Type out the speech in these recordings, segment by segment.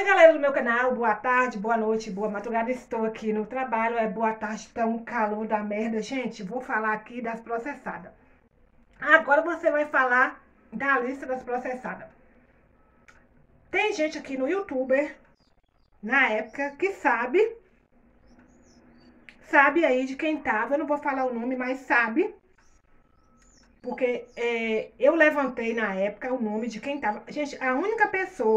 Galera do meu canal, boa tarde, boa noite, boa madrugada. Estou aqui no trabalho, boa tarde, tá um calor da merda. Gente, vou falar aqui das processadas. Agora você vai falar da lista das processadas. Tem gente aqui no YouTuber, na época, que sabe aí de quem tava. Eu não vou falar o nome, mas sabe. Porque eu levantei na época o nome de quem tava. Gente, a única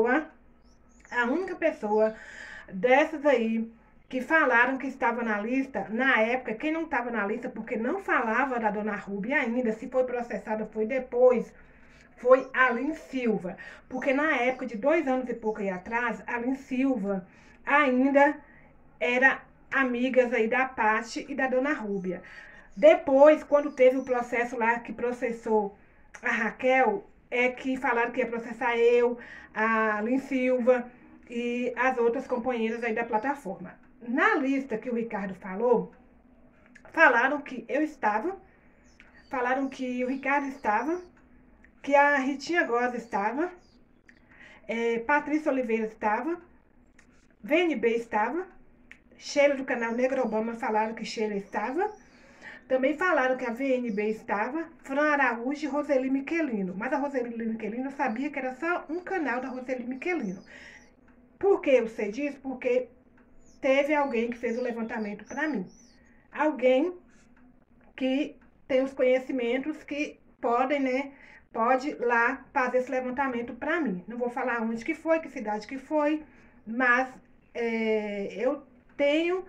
pessoa dessas aí que falaram que estava na lista, na época, quem não estava na lista, porque não falava da dona Ruby ainda, se foi processada foi depois, foi a Lin Silva. Porque na época de 2 anos e pouco aí atrás, a Lin Silva ainda era amigas aí da Paty e da dona Rúbia. Depois, quando teve o processo lá que processou a Raquel, é que falaram que ia processar eu, a Lin Silva e as outras companheiras aí da plataforma. Na lista que o Ricardo falou, falaram que eu estava, falaram que o Ricardo estava, que a Ritinha Goza estava, Patrícia Oliveira estava, VNB estava, Sheila do canal Negro Obama falaram que Sheila estava. Também falaram que a VNB estava, Fran Araújo e Roseli Miquelino. Mas a Roseli Miquelino eu sabia que era só um canal da Roseli Miquelino. Por que eu sei disso? Porque teve alguém que fez o levantamento para mim. Alguém que tem os conhecimentos que podem, né? Pode lá fazer esse levantamento para mim. Não vou falar onde que foi, que cidade que foi, mas eu tenho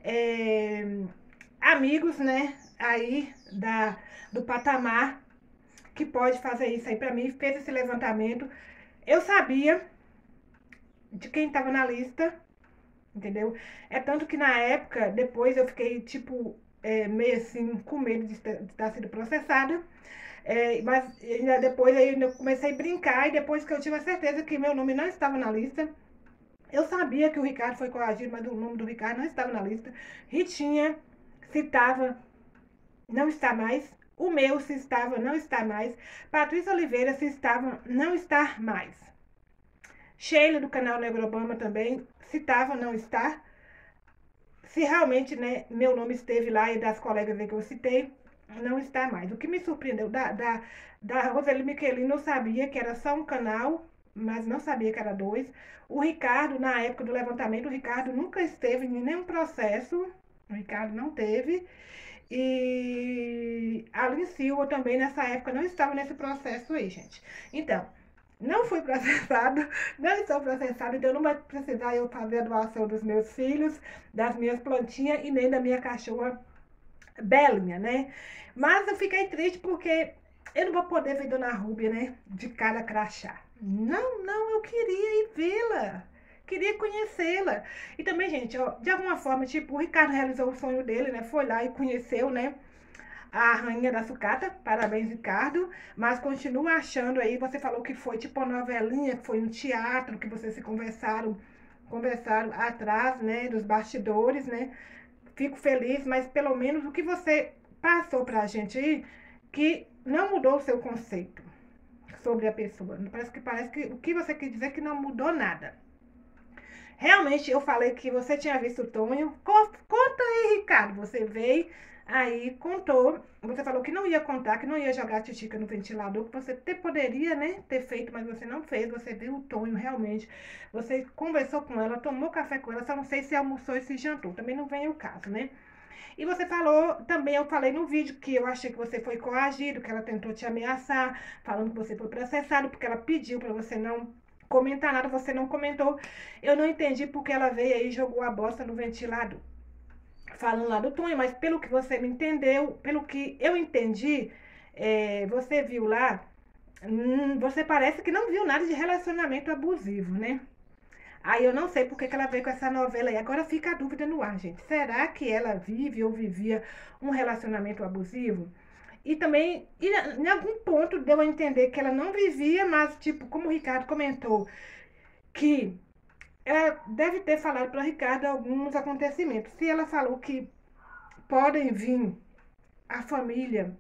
amigos, né? Aí do patamar que pode fazer isso aí para mim, fez esse levantamento. Eu sabia de quem estava na lista, entendeu? É tanto que na época, depois eu fiquei, tipo, meio assim, com medo de estar sendo processada. Mas ainda depois aí eu comecei a brincar e depois que eu tive a certeza que meu nome não estava na lista, eu sabia que o Ricardo foi coagido, mas o nome do Ricardo não estava na lista. Ritinha, se estava, não está mais. O meu, se estava, não está mais. Patrícia Oliveira, se estava, não está mais. Sheila, do canal Negro Obama, também, se estava, não está. Se realmente, né, meu nome esteve lá e das colegas que eu citei, não está mais. O que me surpreendeu da Roseli Miquelino, eu sabia que era só um canal, mas não sabia que era dois. O Ricardo, na época do levantamento, o Ricardo nunca esteve em nenhum processo. O Ricardo não teve. E a Lin Silva também, nessa época, não estava nesse processo aí, gente. Então, não fui processado, não estou processado, então não vai precisar eu fazer a doação dos meus filhos, das minhas plantinhas e nem da minha cachorra Belinha, né? Mas eu fiquei triste porque eu não vou poder ver Dona Rúbia, né? De cara crachá. Não, eu queria ir vê-la. Queria conhecê-la. E também, gente, ó, de alguma forma, tipo, o Ricardo realizou o sonho dele, né? Foi lá e conheceu, né? A rainha da sucata, parabéns, Ricardo, mas continua achando aí, você falou que foi tipo uma novelinha, que foi um teatro, que vocês se conversaram atrás, né, dos bastidores, né, fico feliz, mas pelo menos o que você passou pra gente aí, que não mudou o seu conceito sobre a pessoa, parece que o que você quer dizer é que não mudou nada. Realmente eu falei que você tinha visto o Tonho. Conta aí, Ricardo. Você veio aí, contou. Você falou que não ia contar, que não ia jogar a titica no ventilador, que você até poderia, né, ter feito, mas você não fez. Você viu o Tonho realmente. Você conversou com ela, tomou café com ela, só não sei se almoçou e se jantou. Também não vem o caso, né? E você falou, também eu falei no vídeo que eu achei que você foi coagido, que ela tentou te ameaçar, falando que você foi processado, porque ela pediu para você não comentar nada, você não comentou. Eu não entendi porque ela veio aí e jogou a bosta no ventilador. Falando lá do Tonho, mas pelo que você me entendeu, pelo que eu entendi, você viu lá, você parece que não viu nada de relacionamento abusivo, né? Aí eu não sei porque que ela veio com essa novela aí. Agora fica a dúvida no ar, gente. Será que ela vive ou vivia um relacionamento abusivo? E também, em algum ponto deu a entender que ela não vivia, mas, tipo, como o Ricardo comentou, que ela deve ter falado para o Ricardo alguns acontecimentos. Se ela falou que podem vir a família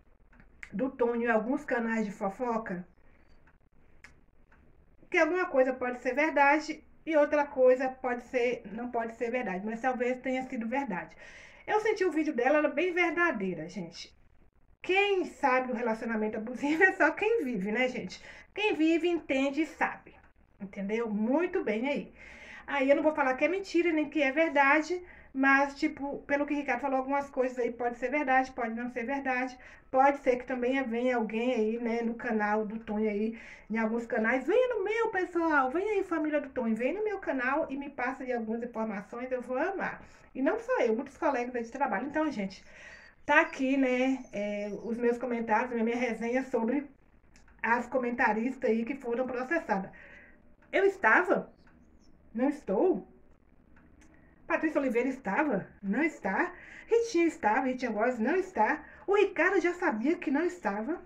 do Tonho em alguns canais de fofoca, que alguma coisa pode ser verdade, e outra coisa não pode ser verdade, mas talvez tenha sido verdade. Eu senti o vídeo dela, ela é bem verdadeira, gente. Quem sabe do relacionamento abusivo é só quem vive, né, gente? Quem vive, entende e sabe. Entendeu? Muito bem aí. Aí eu não vou falar que é mentira, nem que é verdade, mas, tipo, pelo que o Ricardo falou, algumas coisas aí pode ser verdade, pode não ser verdade. Pode ser que também venha alguém aí, né, no canal do Tonho aí, em alguns canais. Venha no meu, pessoal, venha aí, família do Tonho, vem no meu canal e me passa aí algumas informações, eu vou amar. E não só eu, muitos colegas aí de trabalho. Então, gente, tá aqui, né, os meus comentários, a minha resenha sobre as comentaristas aí que foram processadas. Eu estava? Não estou? Patrícia Oliveira estava? Não está. Ritinha estava, Ritinha Góes não está. O Ricardo já sabia que não estava.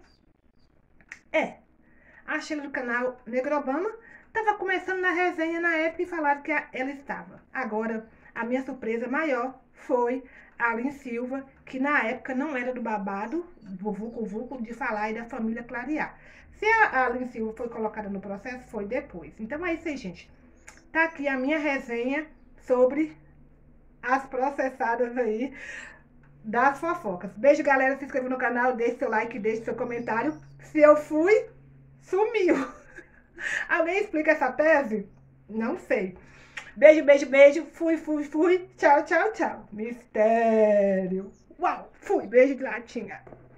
A Sheila do canal Negrobama estava começando na resenha na época e falaram que ela estava. Agora, a minha surpresa maior foi a Aline Silva, que na época não era do babado, do vulco de falar e da família clarear. Se a Aline Silva foi colocada no processo, foi depois. Então é isso aí, gente. Tá aqui a minha resenha sobre as processadas aí das fofocas. Beijo, galera. Se inscreva no canal, deixe seu like, deixe seu comentário. Se eu fui, sumiu. Alguém explica essa tese? Não sei. Beijo, beijo, beijo. Fui, fui, fui. Tchau, tchau, tchau. Mistério. Uau, fui. Beijo de latinha.